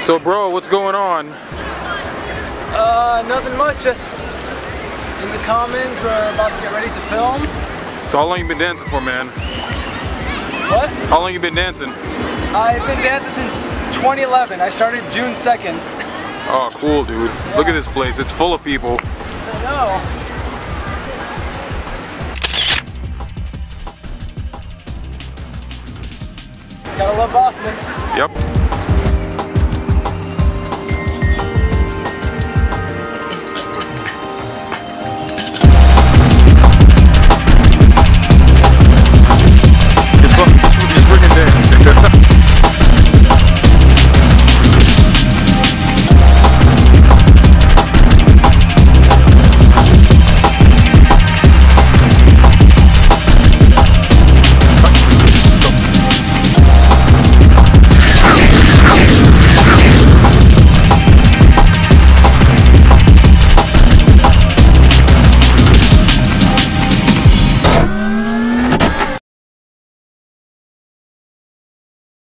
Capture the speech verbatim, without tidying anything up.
So bro, what's going on? Uh, nothing much, just in the commons, we're about to get ready to film. So how long you been dancing for, man? What? How long you been dancing? I've been dancing since twenty eleven. I started June second. Oh, cool, dude. Yeah. Look at this place. It's full of people. I know. Gotta love Boston. Yep.